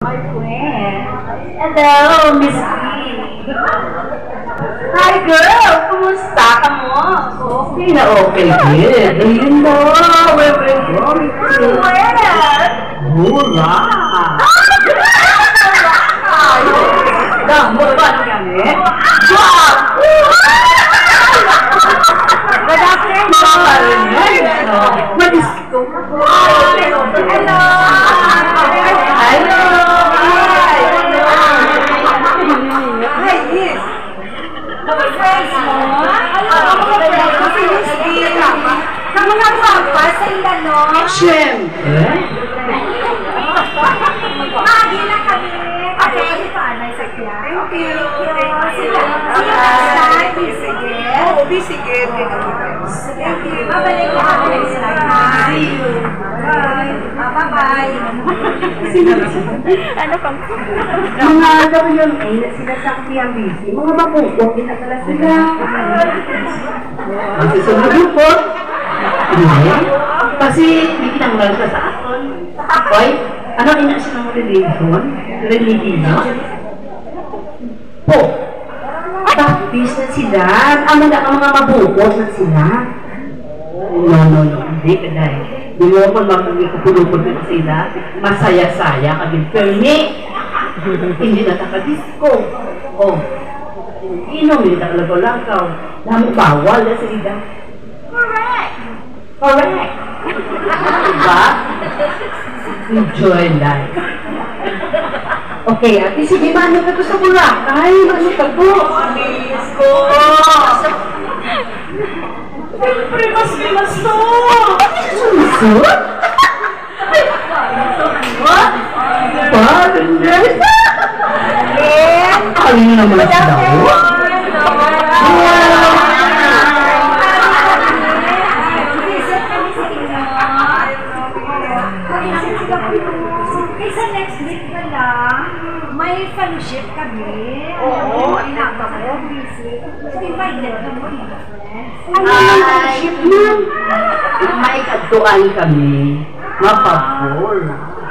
My friend. Hello, Miss B. Hi, girl! Kumusta ka mo? Okay na okay, kid. Ayun na, where we're going to. Where? Hurra! Damo ba kami? Wow! Good afternoon! Madisko. Hello! Hello! Hi, Miss! Mga friends mo? Kasi Miss B, sa mga papa sa ilano. Siyempre. Magi na kami. Kasi paanay sa kya. Thank you. Sila next time, bisigit. Oo, bisigit. Thank you. Babalik ko ako next time. See you. Bye. Bye-bye. Ano pang? Mga WMA na sila sa KMBC, mga mapungkot, pinatala sila. Ang susunod yung po. Kasi hindi kinanggal ka sa aton. Hoy, ano ina siya ng religion? Religion? Po. Baptist na sila. Ano na ang mga mabukot na sila? No. Hindi ka dahil. Di mo ako magpapulupod na sila. Masaya-saya ka din. Perni. Hindi na taka-disco. Oh. Inom, hindi nakalagaw-lagaw. Lamang bawal na sila. Correct. Diba? Enjoy life. Okay, ate, sige, mano ka to sa Boracay. Mano ka to? Miss ko! Siyempre, mas to! Sumusot? What? Partners? Kanina naman ang daw? Kasi next week na lang, may fellowship kami. Oo. Inaka mo, busy. So, invited ka mo, mga friends. Ano yung fellowship mo? May kaduan kami. Mapapol.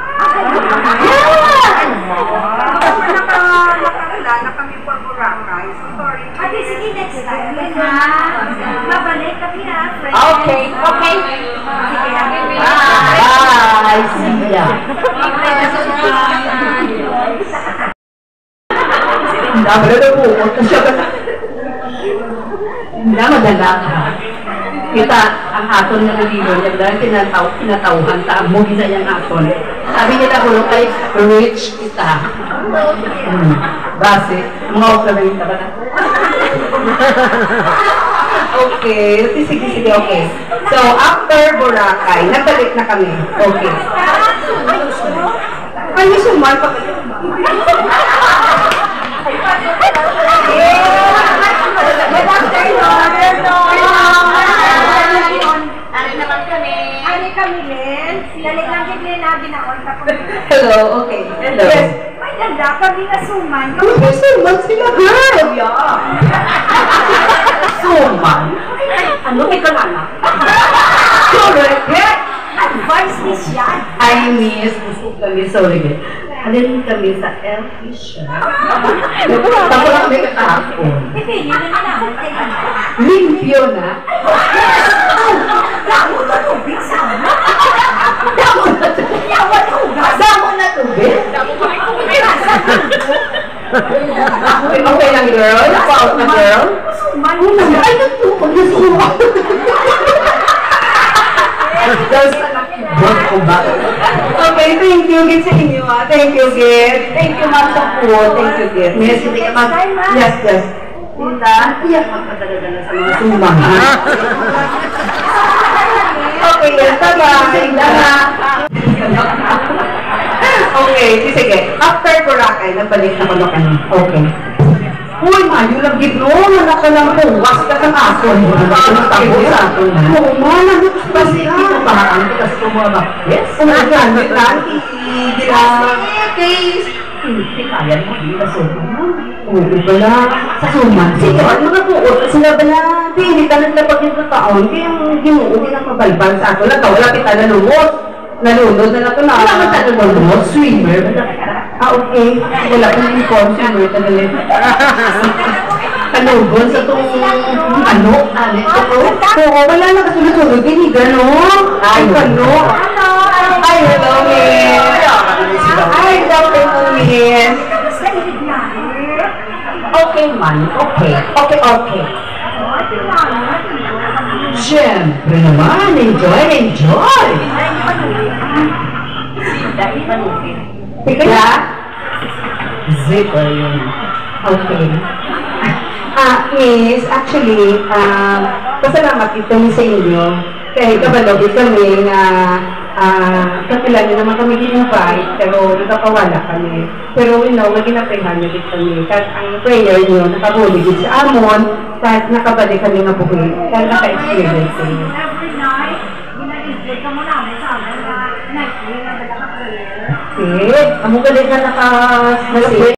Nakakilala kami for Boracay. So, sorry. Ate, sige, next time. Mabalik kami ha, friends. Okay. Sige, Bye. See ya. Dapat na po. Hindi madala ka. Kita ang aton na nalilon. Dahil tinatawhan ta. Mugi na yung aton. Sabi niya na kung kay rich kita. Base. Mga offering ka ba na? Okay. Sige, okay. So, after Boracay, nagbalik na kami. Okay. Ay, sumal pa kayo. Ano kami, Len? Dalig lang kay Glenn na binakonta ko. Hello, okay. Hello. Yes. May ganda kami na suman. May suman sila, girl! Suman? Ano may kalala? Correct! Advice ni siya. I miss, busog kami, sorry. Halin kami sa El Fisher. Tapos lang kami kakahapon. Hindi na naman kayo. Limpyo na. Damo na tubig sa ano? Damo na tubig. Damo na tubig? Okay lang, girl. Napaot na, girl. Suman. Ay, nagtupag na suman. Okay, thank you, Git, sa inyo, ah. Thank you, Git. Thank you, ma'am, sa food. Thank you, Git. Yes, hindi ka mag... Yes. Tita, iyak magpatalaga na sa mga sumang. Okay, yes, bye-bye. Okay, sige. After Boracay, nagbalik na kami kami. Okay. Uy, mayo lang gito. Anak ka lang po. Was ka sa kaso. Tago sa ato na. Oo, malang. Kasi ito parang kasi kumabak. Yes. Umagan, nanti. Hindi kaya mo. Hindi na sobrang mo. Oo, pala. Sa suman. Sige, ano na po? Sila pala. Hindi ka nagtapag yung taon. Kaya yung ginuugin ang mabalbal sa ato. Wala kita nalumot. Nalunod na ito na. Wala ka nalumot. Swimmer. okay. Wala ko yung consumer talaga. Kanugon sa itong ano? Oo, wala na kasunod-sunod. Hindi gano'n. Ay, ano? Ay, hello, miss. Ay, hello, miss. Okay man, okay. Okay. Siyempre naman, enjoy. Teka, zipper yun. Okay. Miss, actually, pasalamat ito sa inyo. Kaya kabalogit kami na kapilan nyo naman kami in-invite, pero nakapawala kami. Pero maginaprehan nyo din kami. Kahit ang prayer nyo, nakabulig din sa amon, kahit nakabalik kami nga buhay. Kahit naka-experience nyo. Every night, gina-invite ka mo namin sa amin na night, na prayer. Okay, amo galing na naka